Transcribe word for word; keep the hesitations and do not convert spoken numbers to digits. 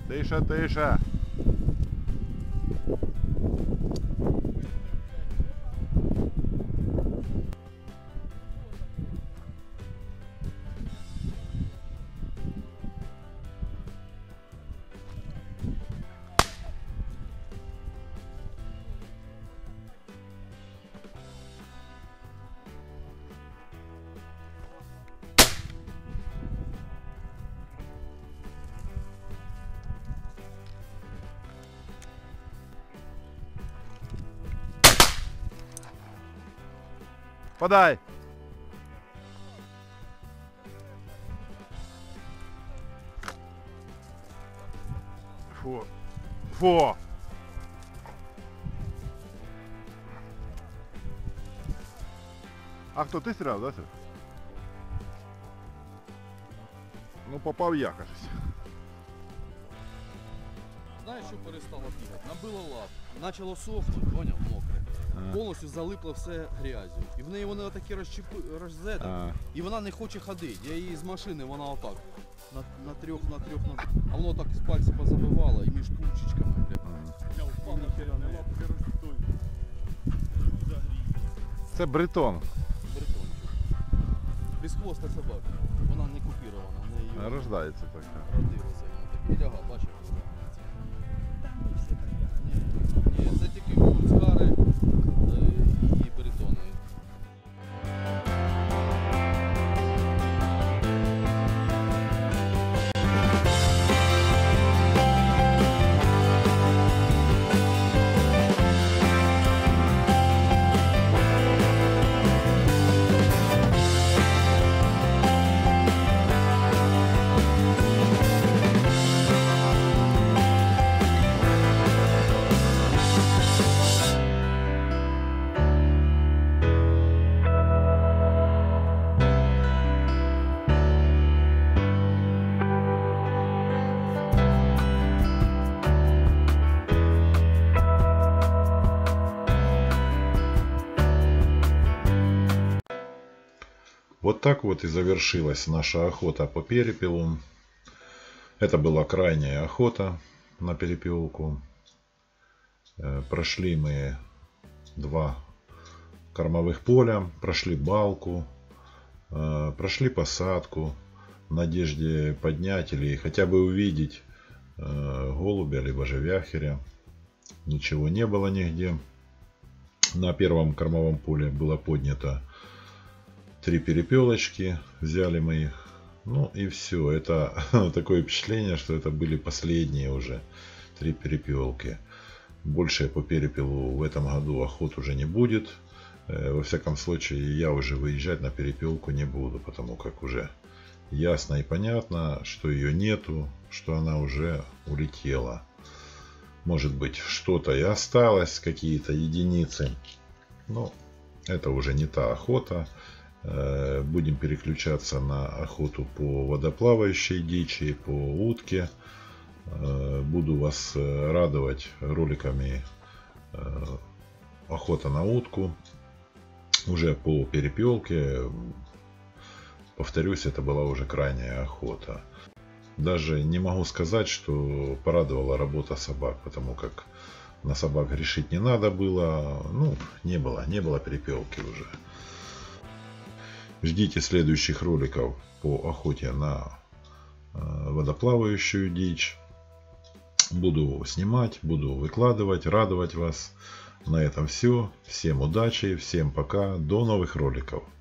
Тише, тише. Подай. Фу. Фу. А кто, ты стрелял, да, Сер? Ну, попав я, кажется. Знаєш, що перестало бігати? Набило лап, почало сохнути, поняв, мокре. А. Повністю залипло все грязю. І в неї вони такі розчепи, роззети, А. і вона не хоче ходити. Я її з машини, вона отак, на, на трьох, на трьох, на а воно так з пальців позабивало і між пульчичками, бля. Я впав на херяний. Це бритон. Бритончик. Безхвоста собака. Вона не купірована, в неї її Рождається така. родилася. І ляга, бачиш, вона. Ні, ні, це тільки куцгари і бритони. Вот так вот и завершилась наша охота по перепелу. Это была крайняя охота на перепелку. Прошли мы два кормовых поля, прошли балку, прошли посадку в надежде поднять или хотя бы увидеть голубя либо же вяхеря. Ничего не было нигде. На первом кормовом поле было поднято три перепелочки, взяли мы их. Ну и все. Это такое впечатление, что это были последние уже три перепелки. Больше по перепелу в этом году охот уже не будет. Во всяком случае, я уже выезжать на перепелку не буду, потому как уже ясно и понятно, что ее нету, что она уже улетела. Может быть, что-то и осталось, какие-то единицы. Но это уже не та охота. Будем переключаться на охоту по водоплавающей дичи, по утке. Буду вас радовать роликами охота на утку. Уже по перепелке. Повторюсь, это была уже крайняя охота. Даже не могу сказать, что порадовала работа собак, потому как на собак грешить не надо было. Ну, не было, не было перепелки уже. Ждите следующих роликов по охоте на водоплавающую дичь. Буду снимать, буду выкладывать, радовать вас. На этом все. Всем удачи, всем пока. До новых роликов.